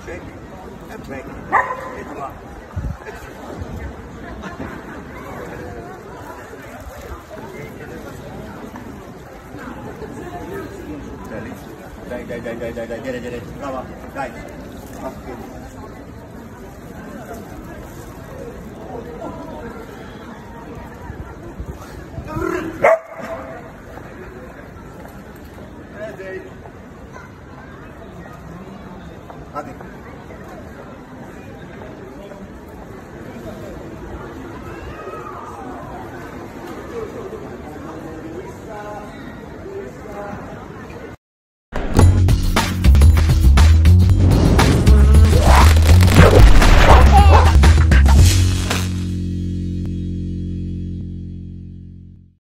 back, and back. It's one. Dai, dire, brava, dai. Hadi.